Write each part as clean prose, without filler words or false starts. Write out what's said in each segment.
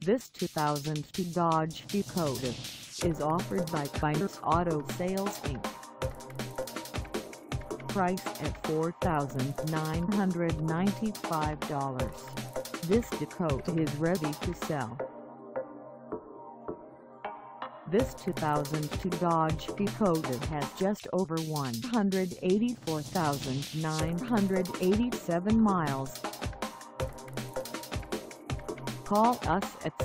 This 2002 Dodge Dakota is offered by Kyners Auto Sales Inc. Price at $4,995. This Dakota is ready to sell. This 2002 Dodge Dakota has just over 184,987 miles. Call us at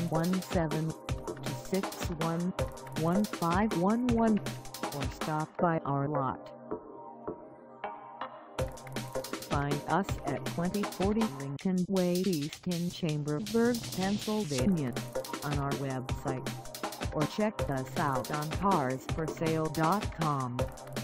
717-261-1511 or stop by our lot. Find us at 2040 Lincoln Way E Chambersburg, Pennsylvania on our website, or check us out on carsforsale.com.